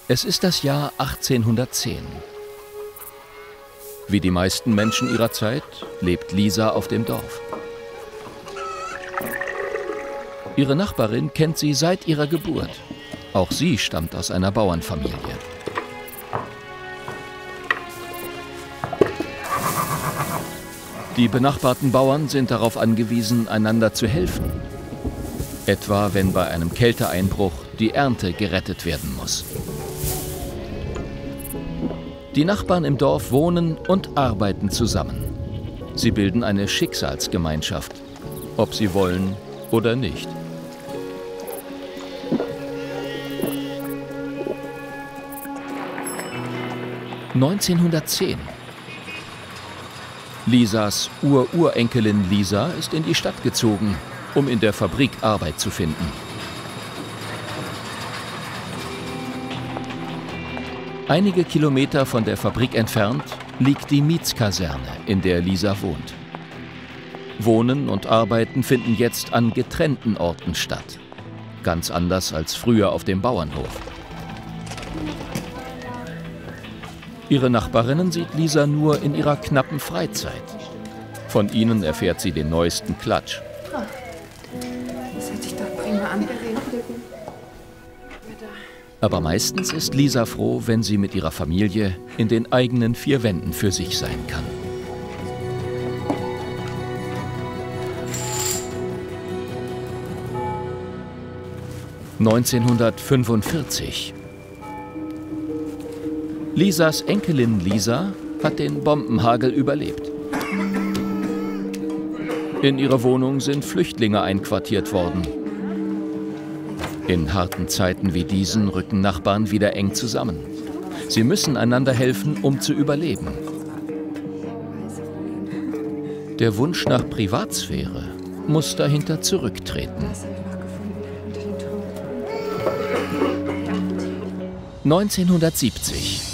Es ist das Jahr 1810. Wie die meisten Menschen ihrer Zeit lebt Lisa auf dem Dorf. Ihre Nachbarin kennt sie seit ihrer Geburt. Auch sie stammt aus einer Bauernfamilie. Die benachbarten Bauern sind darauf angewiesen, einander zu helfen. Etwa wenn bei einem Kälteeinbruch die Ernte gerettet werden muss. Die Nachbarn im Dorf wohnen und arbeiten zusammen. Sie bilden eine Schicksalsgemeinschaft, ob sie wollen oder nicht. (1910) Lisas Ururenkelin Lisa ist in die Stadt gezogen, um in der Fabrik Arbeit zu finden. Einige Kilometer von der Fabrik entfernt liegt die Mietskaserne, in der Lisa wohnt. Wohnen und Arbeiten finden jetzt an getrennten Orten statt. Ganz anders als früher auf dem Bauernhof. Ihre Nachbarinnen sieht Lisa nur in ihrer knappen Freizeit. Von ihnen erfährt sie den neuesten Klatsch. Das hört sich doch prima an. Aber meistens ist Lisa froh, wenn sie mit ihrer Familie in den eigenen vier Wänden für sich sein kann. (1945) Lisas Enkelin Lisa hat den Bombenhagel überlebt. In ihrer Wohnung sind Flüchtlinge einquartiert worden. In harten Zeiten wie diesen rücken Nachbarn wieder eng zusammen. Sie müssen einander helfen, um zu überleben. Der Wunsch nach Privatsphäre muss dahinter zurücktreten. 1970.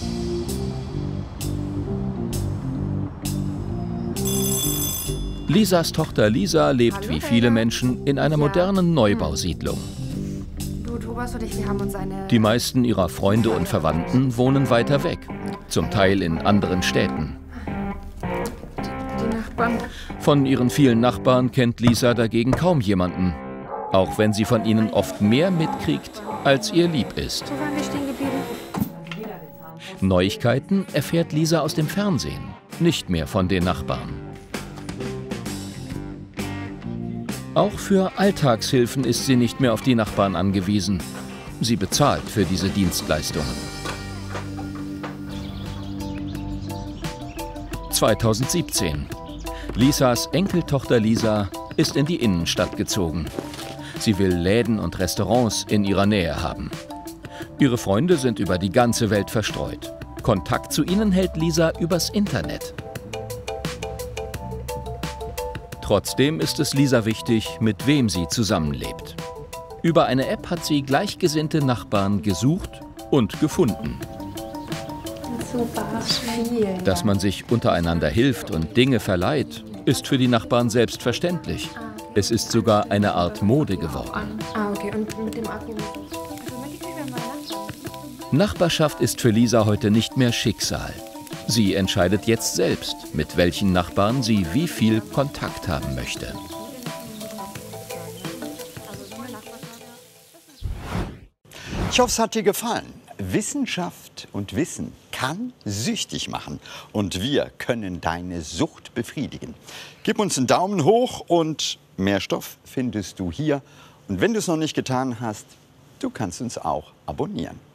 Lisas Tochter Lisa lebt wie viele Menschen in einer modernen Neubausiedlung. Die meisten ihrer Freunde und Verwandten wohnen weiter weg, zum Teil in anderen Städten. Von ihren vielen Nachbarn kennt Lisa dagegen kaum jemanden, auch wenn sie von ihnen oft mehr mitkriegt, als ihr lieb ist. Neuigkeiten erfährt Lisa aus dem Fernsehen, nicht mehr von den Nachbarn. Auch für Alltagshilfen ist sie nicht mehr auf die Nachbarn angewiesen. Sie bezahlt für diese Dienstleistungen. 2017. Lisas Enkeltochter Lisa ist in die Innenstadt gezogen. Sie will Läden und Restaurants in ihrer Nähe haben. Ihre Freunde sind über die ganze Welt verstreut. Kontakt zu ihnen hält Lisa übers Internet. Trotzdem ist es Lisa wichtig, mit wem sie zusammenlebt. Über eine App hat sie gleichgesinnte Nachbarn gesucht und gefunden. Dass man sich untereinander hilft und Dinge verleiht, ist für die Nachbarn selbstverständlich. Es ist sogar eine Art Mode geworden. Nachbarschaft ist für Lisa heute nicht mehr Schicksal. Sie entscheidet jetzt selbst, mit welchen Nachbarn sie wie viel Kontakt haben möchte. Ich hoffe, es hat dir gefallen. Wissenschaft und Wissen kann süchtig machen und wir können deine Sucht befriedigen. Gib uns einen Daumen hoch und mehr Stoff findest du hier. Und wenn du es noch nicht getan hast, du kannst uns auch abonnieren.